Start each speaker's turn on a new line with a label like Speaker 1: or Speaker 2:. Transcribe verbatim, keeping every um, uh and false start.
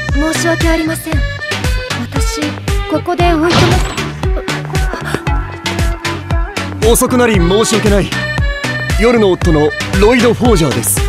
Speaker 1: 申し訳ありません。私ここで置いてます。
Speaker 2: 遅くなり申し訳ない。夜の夫のロイド・フォージャーです。